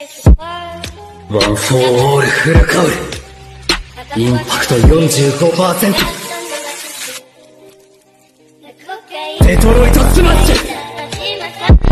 ワン・フォー・オールフルカウル。インパクト 45%。デトロイトスマッシュ。